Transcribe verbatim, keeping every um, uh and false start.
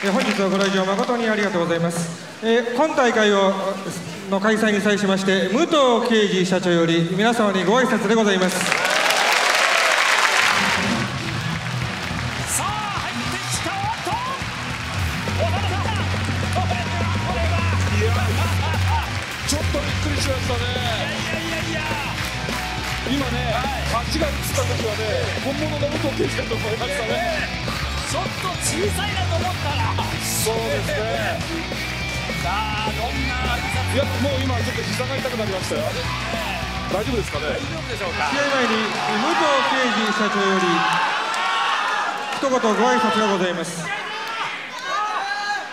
本日はご来場誠にありがとうございます。えー、本大会をの開催に際しまして武藤敬司社長より皆様にご挨拶でございます。 さあ入ってきた。おっとおっとこれはいやちょっとびっくりしましたね。 いやいやいやいや今ね、はい、足が映った時はね本物の武藤敬司だと思いましたね。 ちょっと小さいなと思ったらそうですね。 さあどんな挨拶。 いやもう今ちょっと膝が痛くなりましたよ。大丈夫ですかね。 大丈夫でしょうか。 試合前に武藤敬司社長より一言ご挨拶がございます。